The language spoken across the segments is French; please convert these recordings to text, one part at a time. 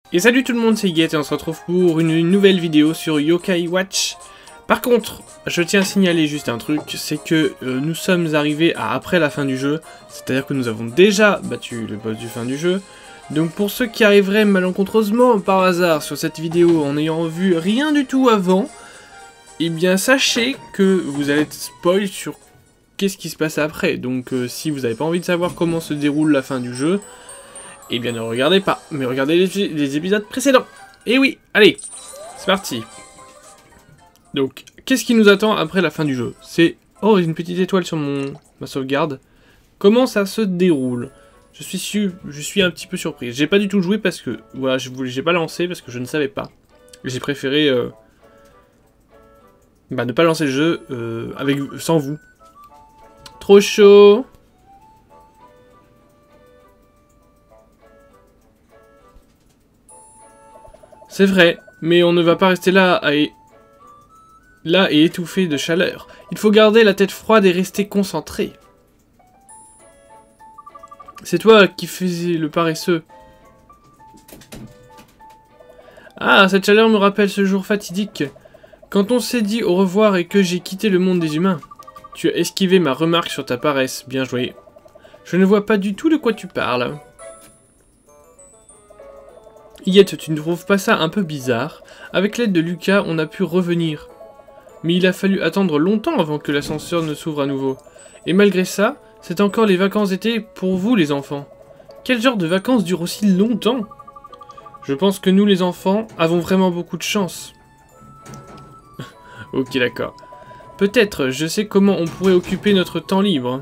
Et salut tout le monde, c'est Guette et on se retrouve pour une nouvelle vidéo sur Yokai Watch. Par contre, je tiens à signaler juste un truc, c'est que nous sommes arrivés à après la fin du jeu, c'est-à-dire que nous avons déjà battu le boss du fin du jeu. Donc pour ceux qui arriveraient malencontreusement par hasard sur cette vidéo en n'ayant vu rien du tout avant, eh bien sachez que vous allez être spoil sur qu'est-ce qui se passe après. Donc si vous n'avez pas envie de savoir comment se déroule la fin du jeu, eh bien ne regardez pas, mais regardez les épisodes précédents. Et oui, allez, c'est parti. Donc, qu'est-ce qui nous attend après la fin du jeu? C'est... Oh, une petite étoile sur ma sauvegarde. Comment ça se déroule? Je suis un petit peu surpris. J'ai pas du tout joué parce que... Voilà, j'ai pas lancé parce que je ne savais pas. J'ai préféré... ne pas lancer le jeu sans vous. Trop chaud. C'est vrai, mais on ne va pas rester là et étouffer de chaleur. Il faut garder la tête froide et rester concentré. C'est toi qui faisais le paresseux. Ah, cette chaleur me rappelle ce jour fatidique. Quand on s'est dit au revoir et que j'ai quitté le monde des humains. Tu as esquivé ma remarque sur ta paresse, bien joué. Je ne vois pas du tout de quoi tu parles. Yette, tu ne trouves pas ça un peu bizarre? Avec l'aide de Lucas, on a pu revenir. Mais il a fallu attendre longtemps avant que l'ascenseur ne s'ouvre à nouveau. Et malgré ça, c'est encore les vacances d'été pour vous les enfants. Quel genre de vacances durent aussi longtemps? Je pense que nous les enfants avons vraiment beaucoup de chance. Ok, d'accord. Peut-être, je sais comment on pourrait occuper notre temps libre.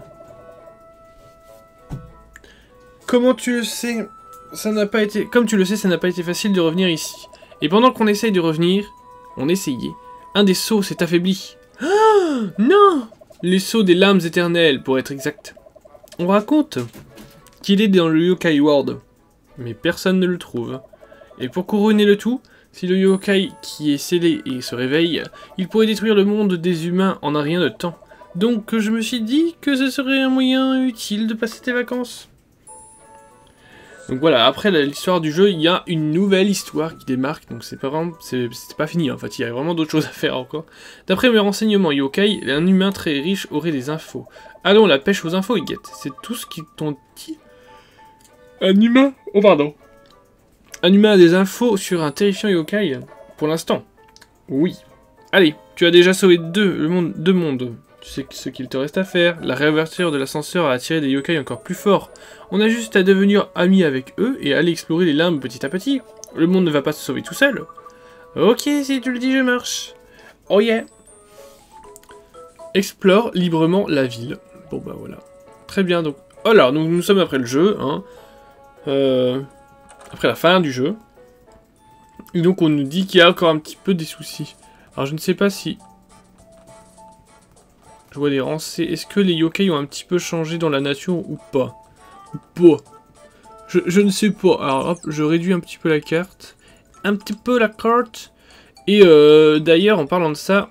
Comment tu le sais? Ça n'a pas été... Comme tu le sais, ça n'a pas été facile de revenir ici. Et pendant qu'on essaye de revenir, on essayait. Un des sceaux s'est affaibli. Ah non! Les sceaux des lames éternelles, pour être exact. On raconte qu'il est dans le Yokai World. Mais personne ne le trouve. Et pour couronner le tout, si le Yokai qui est scellé et se réveille, il pourrait détruire le monde des humains en un rien de temps. Donc je me suis dit que ce serait un moyen utile de passer tes vacances. Donc voilà, après l'histoire du jeu, il y a une nouvelle histoire qui démarque, donc c'est pas vraiment, c'est pas fini en fait, il y a vraiment d'autres choses à faire encore. D'après mes renseignements yokai, un humain très riche aurait des infos. Allons, la pêche aux infos, Guette, c'est tout ce qu'ils t'ont dit. Un humain? Oh pardon. Un humain a des infos sur un terrifiant yokai? Pour l'instant, oui. Allez, tu as déjà sauvé deux mondes. Tu sais ce qu'il te reste à faire. La réouverture de l'ascenseur a attiré des yokai encore plus forts. On a juste à devenir amis avec eux et aller explorer les limbes petit à petit. Le monde ne va pas se sauver tout seul. Ok, si tu le dis, je marche. Oh yeah. Explore librement la ville. Bon bah voilà. Très bien, donc... Alors, nous sommes après le jeu, hein. Après la fin du jeu. Et donc on nous dit qu'il y a encore un petit peu des soucis. Alors je ne sais pas si... Je vois des rangs. Est-ce que les yokai ont un petit peu changé dans la nature ou pas? Je ne sais pas. Alors hop, je réduis un petit peu la carte. Et d'ailleurs, en parlant de ça...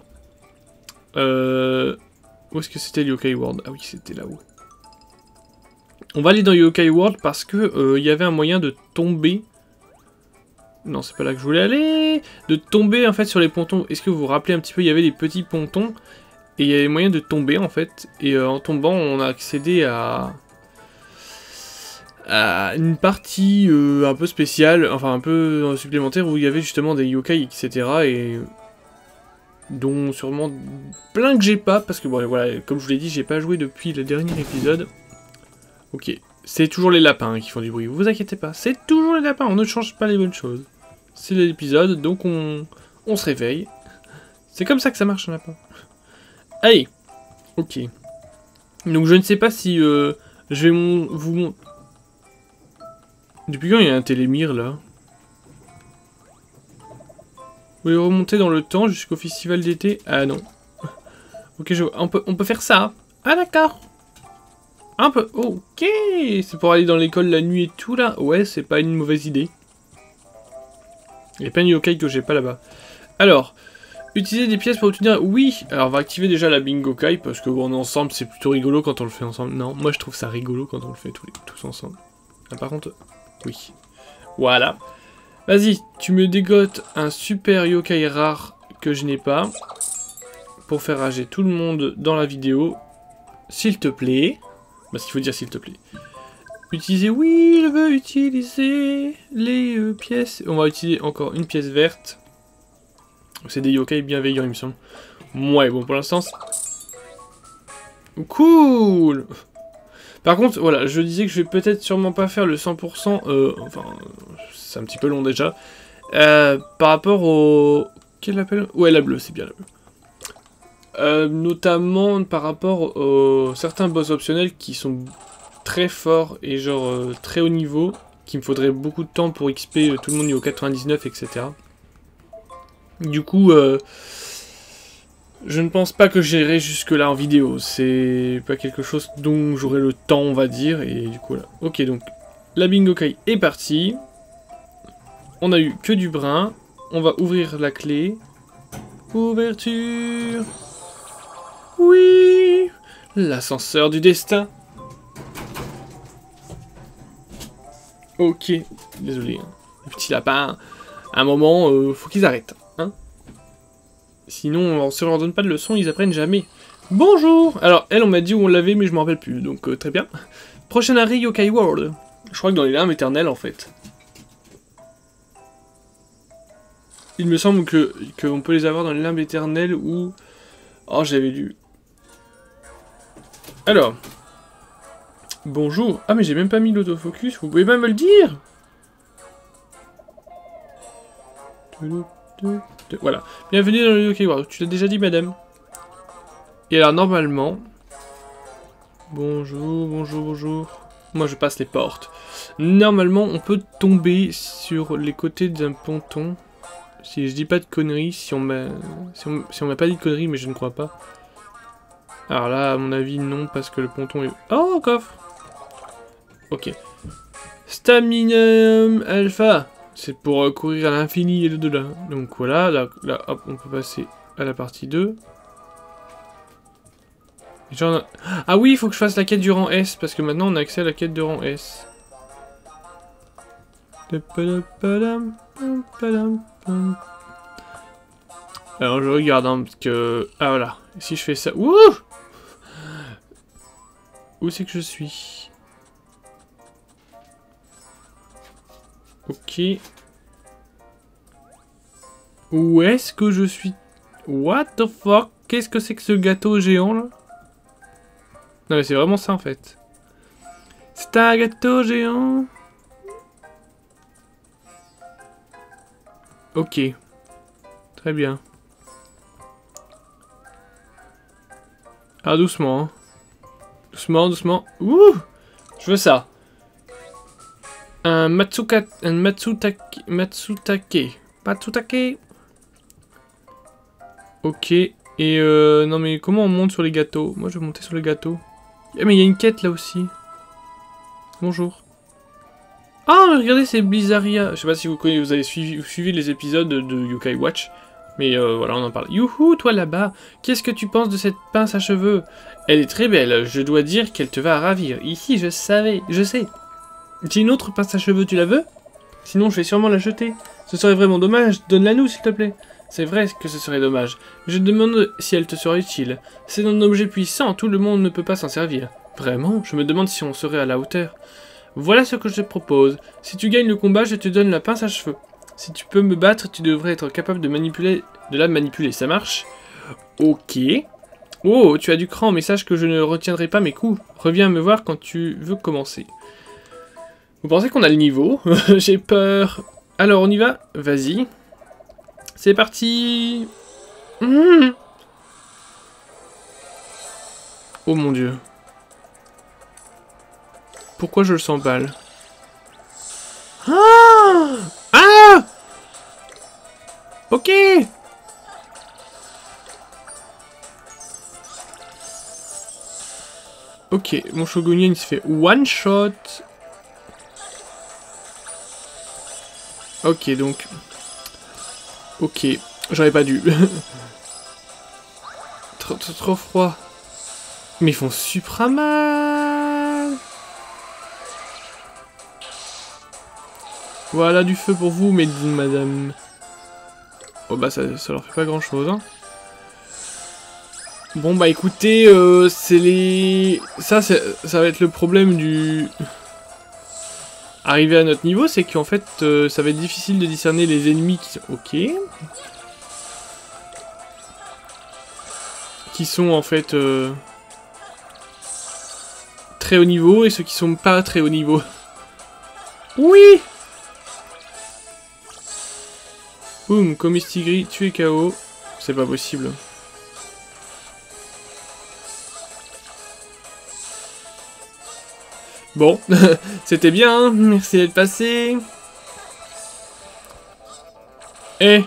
où est-ce que c'était le Yokai World? Ah oui, c'était là-haut. On va aller dans Yokai World parce que y avait un moyen de tomber... Non, c'est pas là que je voulais aller. De tomber en fait sur les pontons. Est-ce que vous vous rappelez un petit peu? Il y avait des petits pontons. Et il y avait moyen de tomber en fait. Et en tombant, on a accédé à une partie un peu spéciale, enfin un peu supplémentaire, où il y avait justement des yokai, etc. Et dont sûrement plein que j'ai pas, parce que bon, voilà, comme je vous l'ai dit, j'ai pas joué depuis le dernier épisode. Ok, c'est toujours les lapins qui font du bruit, vous inquiétez pas, c'est toujours les lapins, on ne change pas les bonnes choses. C'est l'épisode, donc on se réveille. C'est comme ça que ça marche un lapin. Allez, ok. Donc je ne sais pas si je vais vous montrer. Depuis quand il y a un télémire là? Vous voulez remonter dans le temps jusqu'au festival d'été? Ah non. Ok, on peut faire ça. Ah d'accord. Un peu. Ok. C'est pour aller dans l'école la nuit et tout là. Ouais, c'est pas une mauvaise idée. Il y a plein de yokai que j'ai pas là-bas. Alors, utiliser des pièces pour obtenir... Oui. Alors on va activer déjà la bingo kai parce que bon, ensemble c'est plutôt rigolo quand on le fait ensemble. Non, moi je trouve ça rigolo quand on le fait tous ensemble. Ah, par contre... Oui. Voilà. Vas-y, tu me dégotes un super yokai rare que je n'ai pas. Pour faire rager tout le monde dans la vidéo. S'il te plaît. Parce qu'il faut dire s'il te plaît. Utiliser, oui, je veux utiliser les pièces. On va utiliser encore une pièce verte. C'est des yokai bienveillants, il me semble. Ouais, bon, pour l'instant... Cool. Par contre, voilà, je disais que je vais peut-être sûrement pas faire le 100%. Enfin, c'est un petit peu long déjà. Par rapport au... Quelle appelle? Ouais, la bleue, c'est bien la bleue. Notamment par rapport aux certains boss optionnels qui sont très forts et genre très haut niveau, qu'il me faudrait beaucoup de temps pour XP tout le monde niveau 99, etc. Du coup, je ne pense pas que j'irai jusque là en vidéo, c'est pas quelque chose dont j'aurai le temps, on va dire, et du coup là. Ok, donc la Bingokai est partie, on a eu que du brun, on va ouvrir la clé, ouverture, oui, l'ascenseur du destin. Ok, désolé, hein. Les petits lapins, à un moment, faut qu'ils arrêtent, hein. Sinon, si on leur donne pas de leçons, ils apprennent jamais. Bonjour. Alors, elle, on m'a dit où on l'avait, mais je m'en rappelle plus, donc très bien. Prochain arrêt, Yokai World. Je crois que dans les limbes éternelles, en fait. Il me semble qu'on peut les avoir dans les limbes éternelles ou... Oh, j'avais lu. Alors. Bonjour. Ah, mais j'ai même pas mis l'autofocus, vous pouvez pas me le dire? Voilà. Bienvenue dans le Yokai World. Tu l'as déjà dit, madame. Et alors, normalement... Bonjour, bonjour, bonjour. Moi, je passe les portes. Normalement, on peut tomber sur les côtés d'un ponton. Si je dis pas de conneries, si on m'a pas dit de conneries, mais je ne crois pas. Alors là, à mon avis, non, parce que le ponton est... Oh, coffre. Ok. Staminum Alpha. C'est pour courir à l'infini et au-delà. Donc voilà, là, hop, on peut passer à la partie 2. Genre... Ah oui, il faut que je fasse la quête du rang S, parce que maintenant on a accès à la quête de rang S. Alors je regarde, hein, parce que... Ah voilà, si je fais ça... Ouh! Où c'est que je suis? Ok. Où est-ce que je suis? What the fuck? Qu'est-ce que c'est que ce gâteau géant, là? Non mais c'est vraiment ça, en fait. C'est un gâteau géant. Ok. Très bien. Ah, doucement, hein. Doucement, doucement. Ouh! Je veux ça. Un Matsutake. Matsutake. Ok. Et non mais comment on monte sur les gâteaux? Moi je vais monter sur les gâteaux. Eh mais il y a une quête là aussi. Bonjour. Ah mais regardez, c'est Blizzardia. Je sais pas si vous connaissez, vous avez suivi les épisodes de Yokai Watch. Mais voilà, on en parle. Youhou, toi là-bas, qu'est-ce que tu penses de cette pince à cheveux? Elle est très belle, je dois dire qu'elle te va ravir. Ici, je sais. J'ai une autre pince à cheveux, tu la veux? Sinon, je vais sûrement la jeter. Ce serait vraiment dommage, donne-la nous, s'il te plaît. C'est vrai que ce serait dommage. Je demande si elle te sera utile. C'est un objet puissant, tout le monde ne peut pas s'en servir. Vraiment? Je me demande si on serait à la hauteur. Voilà ce que je te propose. Si tu gagnes le combat, je te donne la pince à cheveux. Si tu peux me battre, tu devrais être capable de la manipuler. Ça marche? Ok. Oh, tu as du cran, mais sache que je ne retiendrai pas mes coups. Reviens me voir quand tu veux commencer. Vous pensez qu'on a le niveau? J'ai peur. Alors, on y va? Vas-y. C'est parti. Oh mon dieu. Pourquoi je le sens mal? Ah! Ah! Ok. Ok, mon Shogunien il se fait one shot. Ok, donc... Ok, j'aurais pas dû. Trop froid. Mais ils font supra mal. Voilà du feu pour vous, madame. Oh bah ça leur fait pas grand chose, hein. Bon bah écoutez, c'est les... Ça va être le problème du... Arrivé à notre niveau, c'est qu'en fait, ça va être difficile de discerner les ennemis qui sont... Ok. Qui sont en fait... très haut niveau et ceux qui sont pas très haut niveau. Oui! Boum, Comistigri, tu es KO. C'est pas possible. Bon, c'était bien, hein, merci d'être passé. Eh!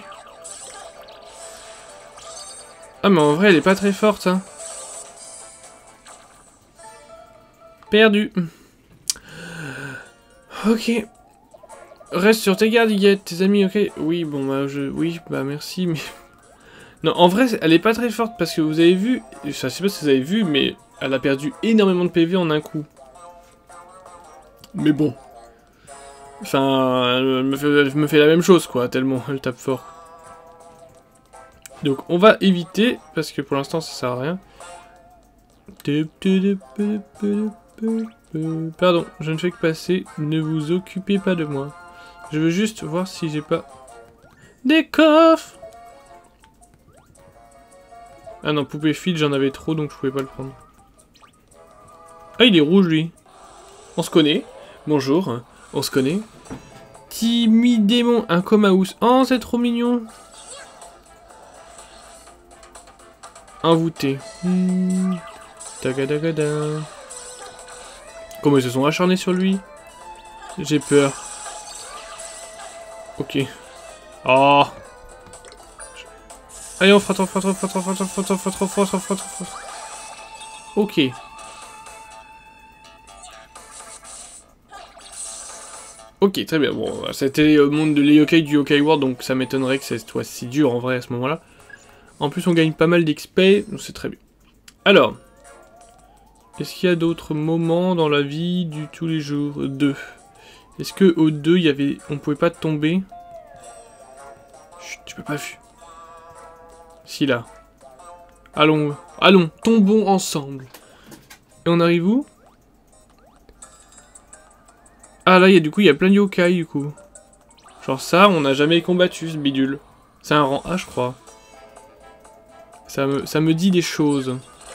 Ah mais en vrai elle est pas très forte, hein. Perdu. Ok. Reste sur tes gardes, Iguette, tes amis, ok. Oui, bon bah oui, bah merci, mais... Non, en vrai, elle est pas très forte parce que vous avez vu... Je sais pas si vous avez vu, mais elle a perdu énormément de PV en un coup. Mais bon. Enfin, elle me fait la même chose, quoi, tellement elle tape fort. Donc, on va éviter, parce que pour l'instant, ça sert à rien. Pardon, je ne fais que passer, ne vous occupez pas de moi. Je veux juste voir si j'ai pas... Des coffres! Ah non, poupée file, j'en avais trop, donc je pouvais pas le prendre. Ah, il est rouge, lui. On se connaît. Bonjour, on se connaît. Timidémon, un Comaous. Oh, c'est trop mignon. Un voûté. Tagadagada. Comment ils se sont acharnés sur lui? J'ai peur. Ok. Oh. Allez, on fera trop. Ok. Ok, très bien. Bon, c'était le monde de l'Yokai du Yokai World, donc ça m'étonnerait que ça soit si dur en vrai à ce moment-là. En plus, on gagne pas mal d'XP, donc c'est très bien. Alors. Est-ce qu'il y a d'autres moments dans la vie du tous les jours? 2. Est-ce que au 2, il y avait... On pouvait pas tomber? Chut, tu peux pas vu. Si, là. Allons, allons, tombons ensemble. Et on arrive où? Ah, là, du coup, il y a plein de yokai, du coup. Genre ça, on n'a jamais combattu, ce bidule. C'est un rang A, je crois. Ça me dit des choses.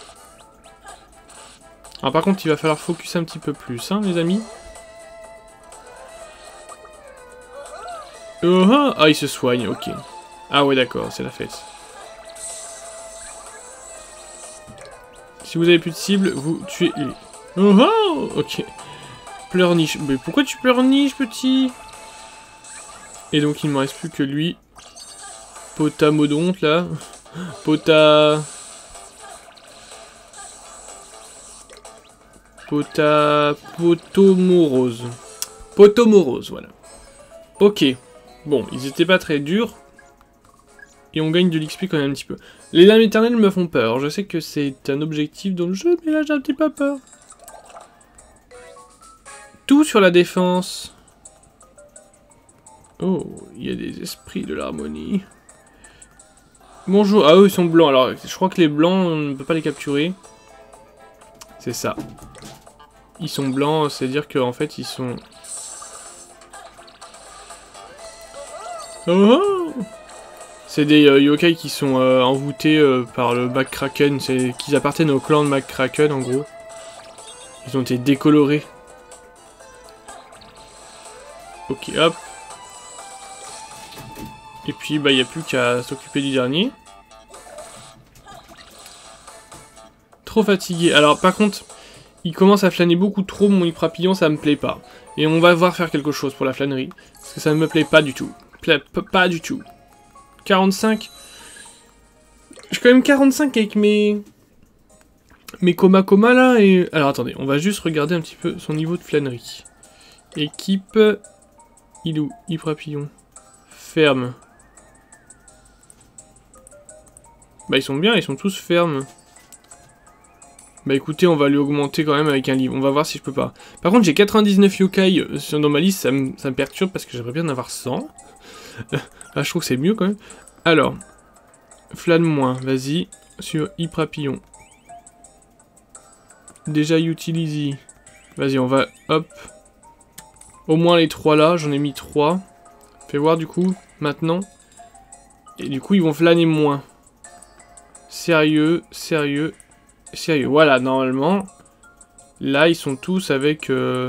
Alors, par contre, il va falloir focus un petit peu plus, hein, les amis. Oh, ah, il se soigne, ok. Ah ouais, d'accord, c'est la fête. Si vous avez plus de cible, vous tuez lui. Oh, oh, ok. Pleurniche. Mais pourquoi tu pleurniches, petit? Et donc, il ne me reste plus que lui. Potamodonte, là. Potomorose. Potomorose, voilà. Ok. Bon, ils étaient pas très durs. Et on gagne de l'XP quand même un petit peu. Les lames éternelles me font peur. Je sais que c'est un objectif dans le jeu, mais là j'ai un petit peu peur. Tout sur la défense. Oh, il y a des esprits de l'harmonie. Bonjour. Ah, eux ils sont blancs. Alors, je crois que les blancs, on ne peut pas les capturer. C'est ça. Ils sont blancs, c'est-à-dire qu'en fait ils sont... Oh, c'est des yokai qui sont envoûtés par le McCracken, c'est qu'ils appartiennent au clan de McCracken en gros. Ils ont été décolorés. Ok, hop. Et puis bah il n'y a plus qu'à s'occuper du dernier. Trop fatigué. Alors par contre, il commence à flâner beaucoup trop, mon hyprapillon, ça me plaît pas. Et on va devoir faire quelque chose pour la flânerie. Parce que ça ne me plaît pas du tout. Pas du tout. 45. J'ai quand même 45 avec mes Koma là et... Alors attendez, on va juste regarder un petit peu son niveau de flânerie. Équipe... Il est où? Hyprapillon. Ferme. Bah ils sont bien, ils sont tous fermes. Bah écoutez, on va lui augmenter quand même avec un livre. On va voir si je peux pas. Par contre, j'ai 99 yokai dans ma liste, ça me perturbe parce que j'aimerais bien en avoir 100. Là, je trouve que c'est mieux quand même. Alors, flâne moins, vas-y. Sur Hyprapillon. Déjà utilise. Vas-y, on va, hop. Au moins les 3 là, j'en ai mis 3. Fais voir du coup, maintenant. Et du coup, ils vont flâner moins. Sérieux, sérieux, sérieux. Voilà, normalement, là, ils sont tous avec...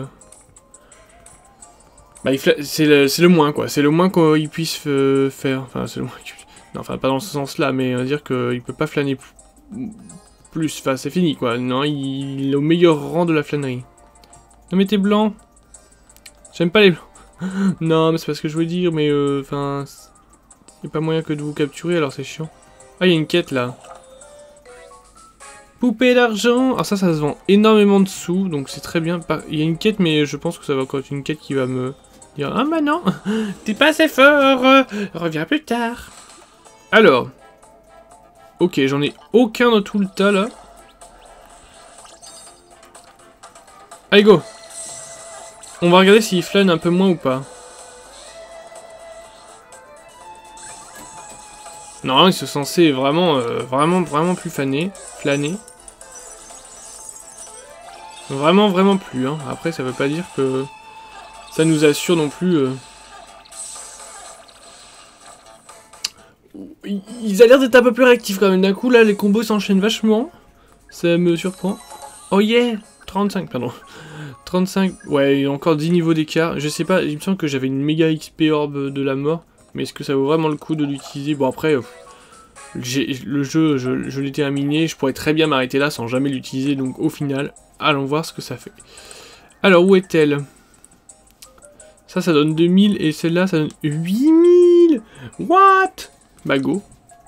Bah, c'est le moins, quoi. C'est le moins qu'ils puissent faire. Enfin, c'est le moins qu'ils... Non, enfin, pas dans ce sens-là, mais on va dire qu'il peut pas flâner plus. Enfin, c'est fini, quoi. Non, il est au meilleur rang de la flânerie. Non, mais t'es blanc. J'aime pas les blancs. Non, mais c'est pas ce que je voulais dire, mais enfin... y a pas moyen que de vous capturer, alors c'est chiant. Ah, il y a une quête, là. Poupée d'argent. Alors ça se vend énormément de sous, donc c'est très bien. Il y a une quête, mais je pense que ça va encore être une quête qui va me dire... Ah bah non, t'es pas assez fort, reviens plus tard. Alors. Ok, j'en ai aucun dans tout le tas, là. Allez, go. On va regarder s'il flâne un peu moins ou pas. Non, ils sont censés vraiment, vraiment plus flâner. Vraiment plus, hein. Après, ça veut pas dire que ça nous assure non plus... Ils ont l'air d'être un peu plus réactifs quand même. D'un coup, là, les combos s'enchaînent vachement. Ça me surprend. Oh yeah, 35, pardon. 35, ouais, il y a encore 10 niveaux d'écart. Je sais pas, il me semble que j'avais une méga XP orbe de la mort. Mais est-ce que ça vaut vraiment le coup de l'utiliser? Bon, après, le jeu, je l'ai terminé. Je pourrais très bien m'arrêter là sans jamais l'utiliser. Donc, au final, allons voir ce que ça fait. Alors, où est-elle? Ça donne 2000. Et celle-là, ça donne 8000. What? Bah, go.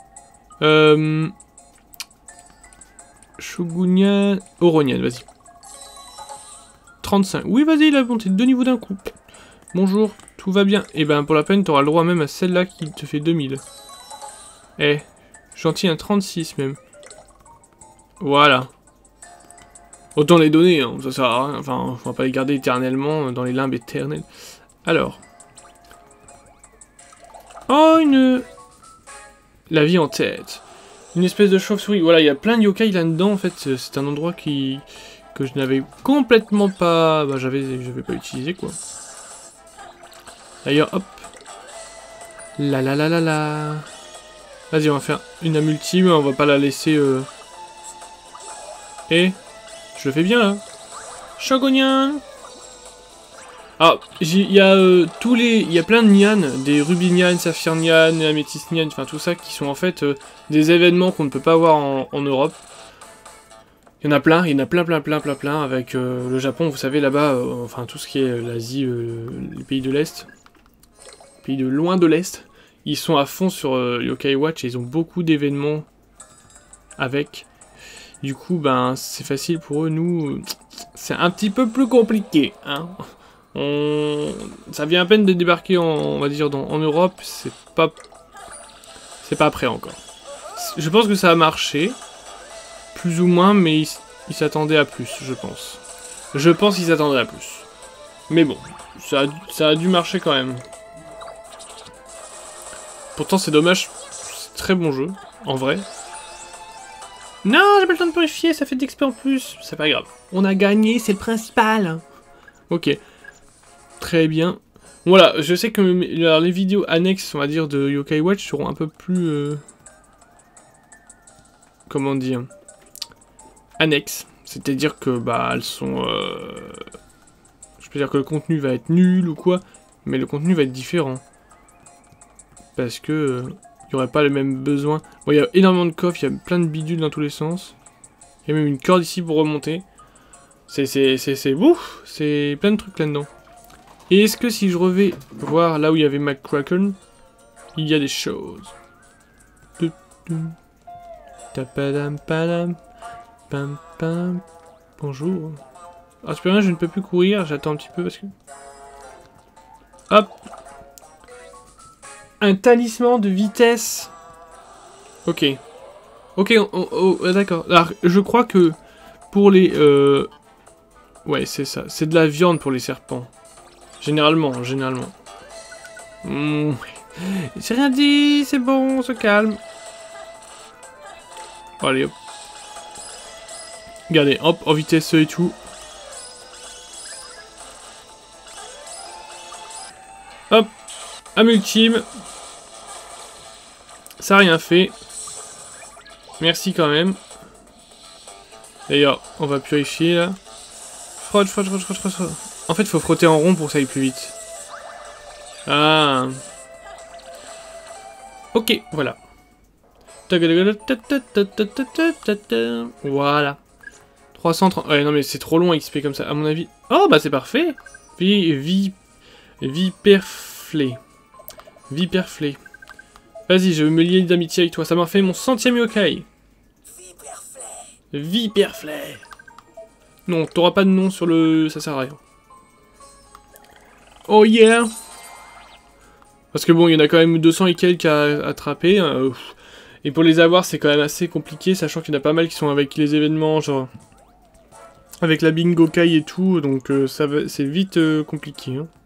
Shogunyan... Oronian, vas-y. 35. Oui, vas-y, il a monté 2 niveaux d'un coup. Bonjour, tout va bien. Et ben, pour la peine, t'auras le droit même à celle-là qui te fait 2000. Eh, gentil, un 36 même. Voilà. Autant les donner, hein, ça sert à rien. Enfin, on va pas les garder éternellement dans les limbes éternelles. Alors. Oh, la vie en tête. Une espèce de chauve-souris. Voilà, il y a plein de yokai là-dedans, en fait. C'est un endroit que je n'avais complètement pas... Bah, j'avais pas utilisé, quoi. D'ailleurs, hop. La. Vas-y, on va faire une multi, mais on va pas la laisser... Et je le fais bien, là. Shogunyan. Ah, il y a il y a plein de Nyan, des Ruby Nyan, Saphir Nyan, Améthyste Nyan, enfin tout ça, qui sont en fait des événements qu'on ne peut pas avoir en Europe. Il y en a plein, avec le Japon, vous savez, là-bas, enfin tout ce qui est l'Asie, les pays de l'Est, pays de loin de l'Est, ils sont à fond sur Yokai Watch et ils ont beaucoup d'événements avec. Du coup, ben, c'est facile pour eux, nous, c'est un petit peu plus compliqué, hein. Ça vient à peine de débarquer, on va dire, en Europe, c'est pas prêt encore. Je pense que ça a marché, plus ou moins, mais ils s'attendaient à plus, je pense. Je pense qu'ils s'attendaient à plus. Mais bon, ça a dû marcher quand même. Pourtant, c'est dommage, c'est très bon jeu, en vrai. Non, j'ai pas le temps de purifier, ça fait de l'XP en plus. C'est pas grave. On a gagné, c'est le principal. Ok. Très bien. Voilà, je sais que alors, les vidéos annexes, on va dire, de Yokai Watch seront un peu plus... comment dire? Annexes. C'est-à-dire que, bah, elles sont... je peux dire que le contenu va être nul ou quoi, mais le contenu va être différent. Parce que... il n'y aurait pas le même besoin. Bon, il y a énormément de coffres, il y a plein de bidules dans tous les sens. Il y a même une corde ici pour remonter. C'est ouf, c'est plein de trucs là-dedans. Et est-ce que si je revais voir là où il y avait McCracken, il y a des choses. Bonjour. Ah, c'est rien, je ne peux plus courir, j'attends un petit peu parce que... Hop. Un talisman de vitesse. Ok. Ok, d'accord. Alors, je crois que pour les... Ouais, c'est ça. C'est de la viande pour les serpents. Généralement. J'ai rien dit, c'est bon, on se calme. Allez, hop. Regardez, hop, en vitesse et tout. Hop, âme ultime. Ça a rien fait. Merci quand même. D'ailleurs, on va purifier là. Frotte. En fait, faut frotter en rond pour que ça aille plus vite. Ah. Ok, voilà. Voilà. 330. Ouais, non, mais c'est trop long à XP comme ça, à mon avis. Oh, bah c'est parfait. Viperflé. Vas-y, je veux me lier d'amitié avec toi. Ça m'a fait mon 100e yokai. Viperflé. Non, t'auras pas de nom sur le... Ça sert à rien. Oh yeah. Parce que bon, il y en a quand même 200 et quelques à attraper. Et pour les avoir, c'est quand même assez compliqué, sachant qu'il y en a pas mal qui sont avec les événements, genre... Avec la bingo kai et tout, donc c'est vite compliqué. Hein.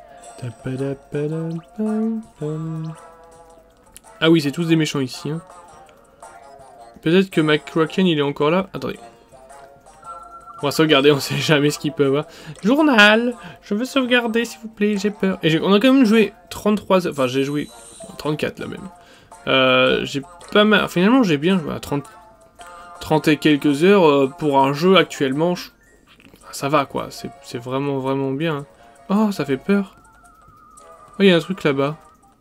Ah oui, c'est tous des méchants ici. Hein. Peut-être que McCracken, il est encore là. Attendez. On va sauvegarder, on sait jamais ce qu'il peut avoir. Journal. Je veux sauvegarder, s'il vous plaît, j'ai peur. Et on a quand même joué 33 heures. Enfin, j'ai joué 34 là même. J'ai pas mal... Finalement, j'ai bien joué à 30 et quelques heures pour un jeu actuellement. Ça va quoi, c'est vraiment bien. Oh, ça fait peur. Oh, il y a un truc là-bas.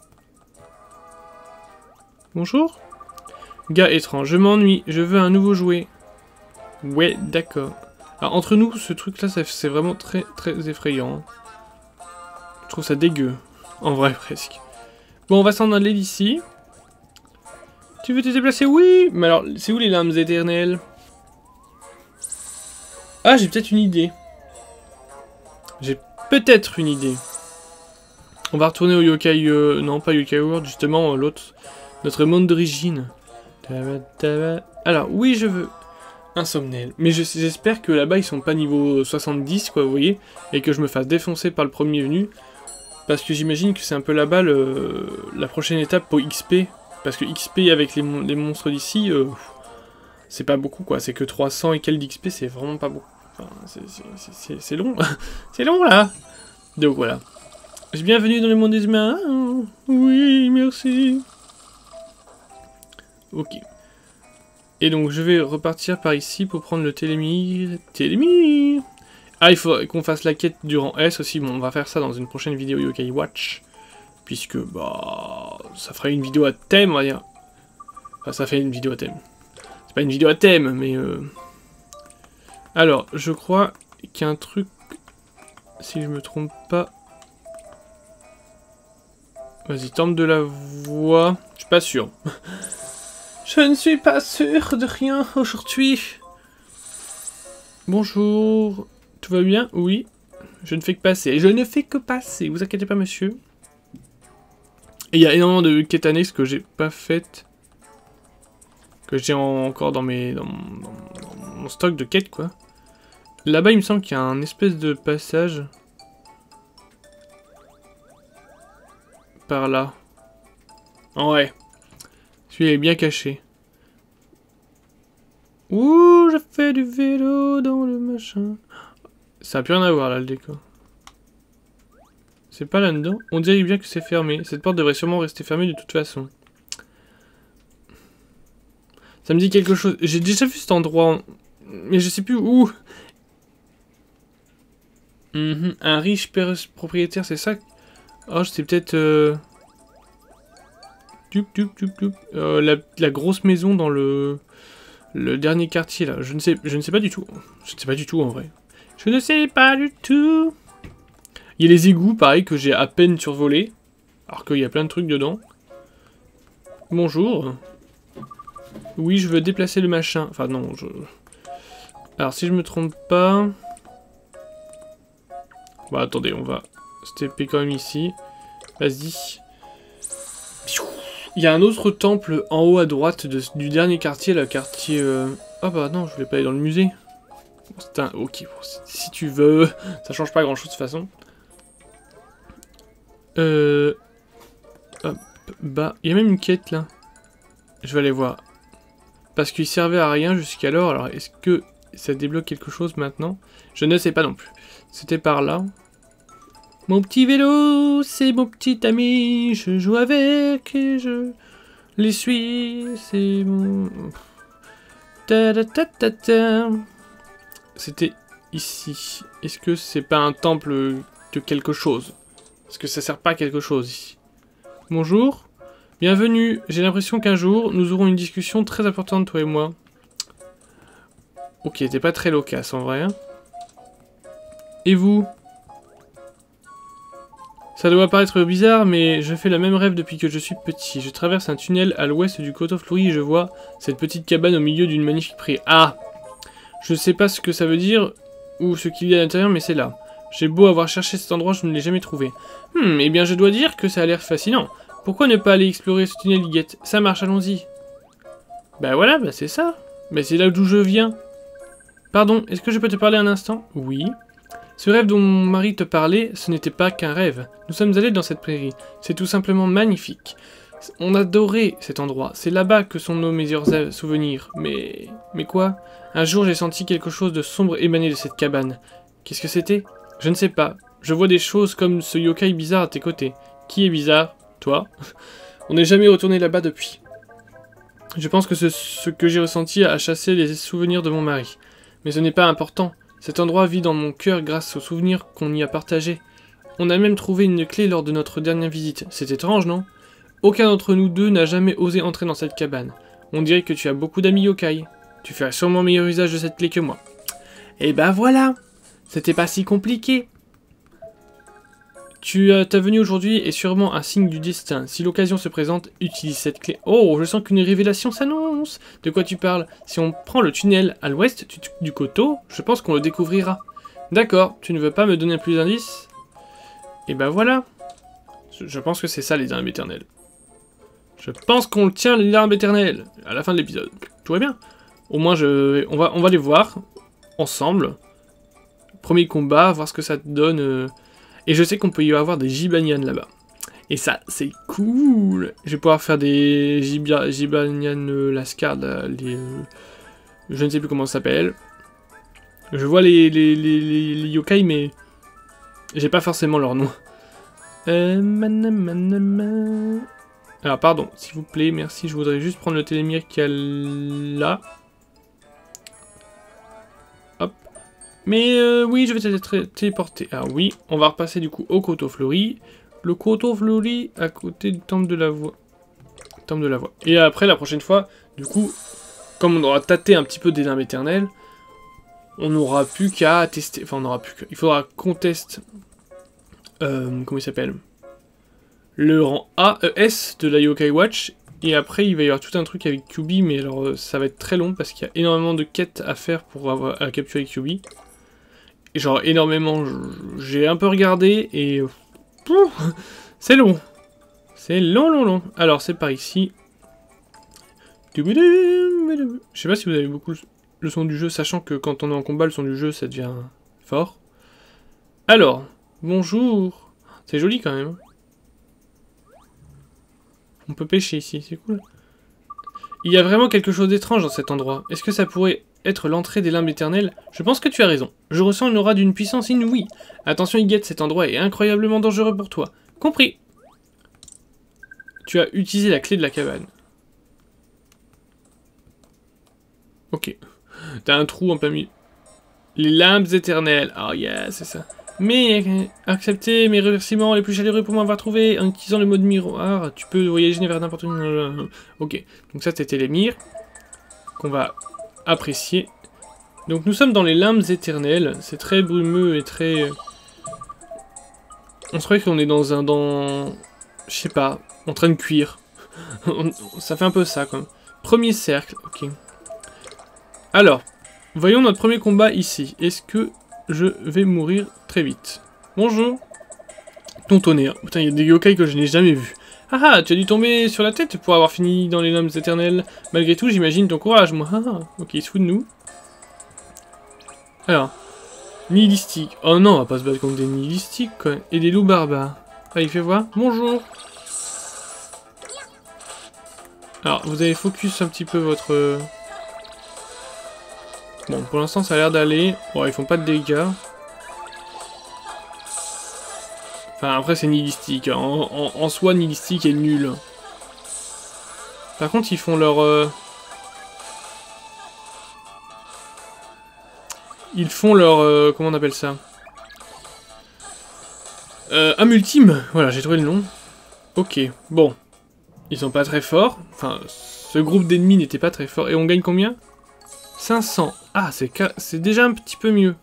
Bonjour. Gars étrange, je m'ennuie, je veux un nouveau jouet. Ouais, d'accord. Alors, entre nous, ce truc-là, c'est vraiment très effrayant. Je trouve ça dégueu. En vrai, presque. Bon, on va s'en aller d'ici. Tu veux te déplacer? Oui. Mais alors, c'est où les lames éternelles? Ah, j'ai peut-être une idée. On va retourner au yokai... non, pas yokai world, justement, l'autre. Notre monde d'origine. Alors, oui, je veux... Un somnel. Mais j'espère que là-bas, ils sont pas niveau 70, quoi, vous voyez. Et que je me fasse défoncer par le premier venu. Parce que j'imagine que c'est un peu là-bas la prochaine étape pour XP. Parce que XP avec les monstres d'ici, c'est pas beaucoup, quoi. C'est que 300 et quelques d'XP, c'est vraiment pas beaucoup. Enfin, c'est long. C'est long, là. Donc, voilà. Bienvenue dans le monde des humains. Oui, merci. Ok. Et donc, je vais repartir par ici pour prendre le télémire. Ah, il faut qu'on fasse la quête du rang S aussi. Bon, on va faire ça dans une prochaine vidéo Yokai Watch. Puisque, bah... Ça ferait une vidéo à thème, on va dire. Enfin, ça fait une vidéo à thème. C'est pas une vidéo à thème, mais... Alors, je crois qu'il y a un truc... Si je me trompe pas... Vas-y, tente de la voix. Je suis pas sûr. Je ne suis pas sûr de rien aujourd'hui. Bonjour. Tout va bien? Oui. Je ne fais que passer. Je ne fais que passer. Vous inquiétez pas, monsieur. Et il y a énormément de quêtes annexes que j'ai pas faites. Que j'ai encore dans mon stock de quêtes, quoi. Là-bas, il me semble qu'il y a un espèce de passage. Par là. Ouais. Celui-là est bien caché. Ouh, je fais du vélo dans le machin. Ça n'a plus rien à voir, là, le décor. C'est pas là-dedans. On dirait bien que c'est fermé. Cette porte devrait sûrement rester fermée de toute façon. Ça me dit quelque chose. J'ai déjà vu cet endroit, mais je sais plus où. Un riche propriétaire, c'est ça? Oh, c'est peut-être... la grosse maison dans le dernier quartier, là. Je ne sais pas du tout. Je ne sais pas du tout, en vrai. Je ne sais pas du tout. Il y a les égouts, pareil, que j'ai à peine survolé. Alors qu'il y a plein de trucs dedans. Bonjour. Oui, je veux déplacer le machin. Enfin, non, Alors, si je me trompe pas... Bon, attendez, on va stepper quand même ici. Vas-y. Il y a un autre temple en haut à droite du dernier quartier, le quartier... Ah bah non, je voulais pas aller dans le musée. c'est un... Ok, bon, si tu veux, ça change pas grand chose de toute façon. Hop, bah, il y a même une quête là. Je vais aller voir. Parce qu'il servait à rien jusqu'alors, alors est-ce que ça débloque quelque chose maintenant? Je ne sais pas non plus. C'était par là. Mon petit vélo, c'est mon petit ami, je joue avec et je les suis, c'est mon... C'était ici. Est-ce que c'est pas un temple de quelque chose? Est-ce que ça sert pas à quelque chose ici? Bonjour. Bienvenue. J'ai l'impression qu'un jour, nous aurons une discussion très importante, toi et moi. Ok, t'es pas très loquace en vrai. Hein. Et vous? Ça doit paraître bizarre, mais je fais le même rêve depuis que je suis petit. Je traverse un tunnel à l'ouest du coteau fleuri et je vois cette petite cabane au milieu d'une magnifique prairie. Ah! Je sais pas ce que ça veut dire ou ce qu'il y a à l'intérieur, mais c'est là. J'ai beau avoir cherché cet endroit, je ne l'ai jamais trouvé. Eh bien je dois dire que ça a l'air fascinant. Pourquoi ne pas aller explorer ce tunnel, Liguette? Ça marche, allons-y. Bah voilà, bah c'est ça. Bah c'est là d'où je viens. Pardon, est-ce que je peux te parler un instant? Oui. Ce rêve dont mon mari te parlait, ce n'était pas qu'un rêve. Nous sommes allés dans cette prairie. C'est tout simplement magnifique. On adorait cet endroit. C'est là-bas que sont nos meilleurs souvenirs. Mais quoi? Un jour, j'ai senti quelque chose de sombre émaner de cette cabane. Qu'est-ce que c'était? Je ne sais pas. Je vois des choses comme ce yokai bizarre à tes côtés. Qui est bizarre? Toi? On n'est jamais retourné là-bas depuis. Je pense que ce que j'ai ressenti a chassé les souvenirs de mon mari. Mais ce n'est pas important. Cet endroit vit dans mon cœur grâce aux souvenirs qu'on y a partagés. On a même trouvé une clé lors de notre dernière visite. C'est étrange, non? Aucun d'entre nous deux n'a jamais osé entrer dans cette cabane. On dirait que tu as beaucoup d'amis yokai. Tu feras sûrement meilleur usage de cette clé que moi. Et ben voilà! C'était pas si compliqué. Ta venue aujourd'hui est sûrement un signe du destin. Si l'occasion se présente, utilise cette clé. Oh, je sens qu'une révélation s'annonce. De quoi tu parles? Si on prend le tunnel à l'ouest du coteau, je pense qu'on le découvrira. D'accord, tu ne veux pas me donner plus d'indices? Et ben voilà. Je pense que c'est ça les armes éternelles. Je pense qu'on tient les armes éternelles à la fin de l'épisode. Tout va bien. Au moins, on va les voir ensemble. Premier combat, voir ce que ça te donne... Et je sais qu'on peut y avoir des Gibanian là-bas. Et ça, c'est cool. Je vais pouvoir faire des Gibanian Lascard, les... je ne sais plus comment ça s'appelle. Je vois les yokai, mais... j'ai pas forcément leur nom. Alors, pardon, s'il vous plaît, merci. Je voudrais juste prendre le télémire qu'il y a là. Mais oui, je vais te téléporter. Ah oui, on va repasser du coup au coteau fleuri. Le coteau fleuri à côté du temple de la voie. Temple de la voie. Et après, la prochaine fois, du coup, comme on aura tâté un petit peu des limbes éternelles, on n'aura plus qu'à tester. Enfin, on n'aura plus qu'à... Il faudra qu'on teste... comment il s'appelle? Le rang A, S de la Yokai Watch. Et après, il va y avoir tout un truc avec Kyubi, mais alors ça va être très long parce qu'il y a énormément de quêtes à faire pour à capturer Kyubi. Et genre énormément, j'ai un peu regardé et... c'est long. C'est long. Alors c'est par ici. Je sais pas si vous avez beaucoup le son du jeu, sachant que quand on est en combat, le son du jeu, ça devient fort. Alors, bonjour. C'est joli quand même. On peut pêcher ici, c'est cool. Il y a vraiment quelque chose d'étrange dans cet endroit. Est-ce que ça pourrait être l'entrée des limbes éternelles? Je pense que tu as raison. Je ressens une aura d'une puissance inouïe. Attention Higuette, cet endroit est incroyablement dangereux pour toi. Compris. Tu as utilisé la clé de la cabane. Ok. T'as un trou en plein milieu. Les limbes éternelles. Oh yeah, c'est ça. Mais acceptez mes remerciements les plus chaleureux pour m'avoir trouvé. En utilisant le mode miroir, tu peux voyager vers n'importe où. Ok, donc ça c'était les mires qu'on va apprécier. Donc nous sommes dans les limbes éternelles. C'est très brumeux et très... On se croit qu'on est dans... Je sais pas, en train de cuire. Ça fait un peu ça quand même. Premier cercle, ok. Alors, voyons notre premier combat ici. Est-ce que je vais mourir très vite? Bonjour. Ton tonnerre. Putain, il y a des yokai que je n'ai jamais vus. Ah ah, tu as dû tomber sur la tête pour avoir fini dans les limbes éternelles. Malgré tout, j'imagine ton courage, moi. Ah, ok, il se fout de nous. Alors, nihilistique. Oh non, on va pas se battre contre des nihilistiques, quand même. Et des loups barbares. Ah, il fait voir. Bonjour. Alors, vous avez focus un petit peu votre... Bon, pour l'instant, ça a l'air d'aller. Bon, ils font pas de dégâts. Enfin, après, c'est nihilistique. En soi, nihilistique est nul. Par contre, ils font leur... Ils font leur... comment on appelle ça? Âme ultime. Voilà, j'ai trouvé le nom. Ok, bon. Ils sont pas très forts. Enfin, ce groupe d'ennemis n'était pas très fort. Et on gagne combien? 500. Ah, c'est déjà un petit peu mieux.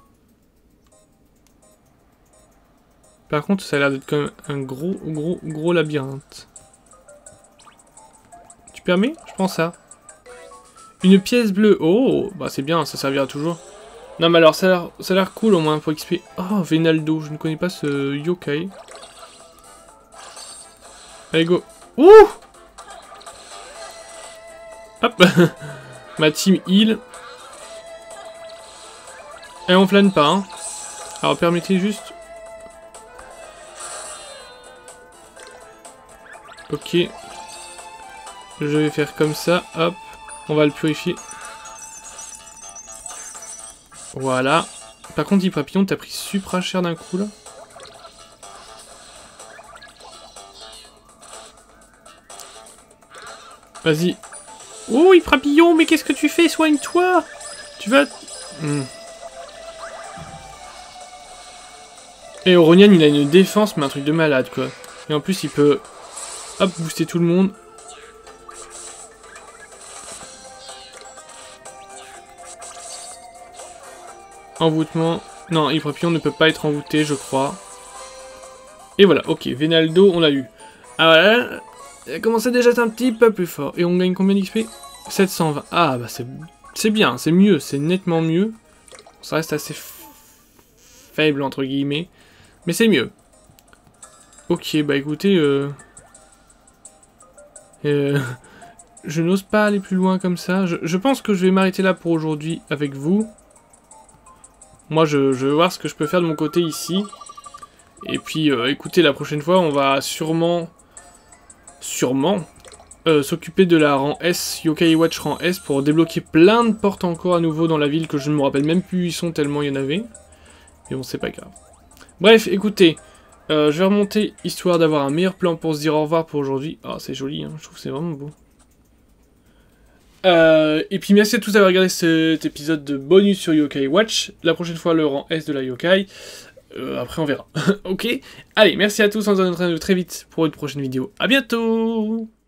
Par contre, ça a l'air d'être quand même un gros labyrinthe. Tu permets? Je prends ça. Une pièce bleue. Oh, bah c'est bien, ça servira toujours. Non, mais alors, ça a l'air cool au moins pour XP. Oh, Venaldo, je ne connais pas ce yokai. Allez, go. Ouh! Hop. Ma team heal. Et on flâne pas, hein. Alors, permettez juste... Ok. Je vais faire comme ça, hop. On va le purifier. Voilà. Par contre, Papillon, t'as pris supra cher d'un coup, là. Vas-y. Oh, Papillon, mais qu'est-ce que tu fais? Soigne-toi. Tu vas... Et Oronian, il a une défense, mais un truc de malade, quoi. Et en plus, il peut... Hop, booster tout le monde. Envoûtement. Non, Papillon ne peut pas être envoûté, je crois. Et voilà, ok. Venaldo, on l'a eu. Ah voilà. Il a commencé déjà à être un petit peu plus fort. Et on gagne combien d'XP? 720. Ah, bah c'est bien, c'est mieux, c'est nettement mieux. Ça reste assez faible, entre guillemets. Mais c'est mieux. Ok, bah écoutez... je n'ose pas aller plus loin comme ça. Je pense que je vais m'arrêter là pour aujourd'hui avec vous. Moi, je vais voir ce que je peux faire de mon côté ici. Et puis, écoutez, la prochaine fois, on va sûrement s'occuper de la rang S, Yokai Watch rang S, pour débloquer plein de portes encore à nouveau dans la ville que je ne me rappelle même plus où ils sont tellement il y en avait. Mais bon, c'est pas grave. Bref, écoutez, je vais remonter histoire d'avoir un meilleur plan pour se dire au revoir pour aujourd'hui. Ah, c'est joli, hein, je trouve que c'est vraiment beau. Et puis merci à tous d'avoir regardé cet épisode de bonus sur Yokai Watch. La prochaine fois, le rang S de la Yokai. Après, on verra. Ok. Allez, merci à tous, on se retrouve très vite pour une prochaine vidéo. À bientôt!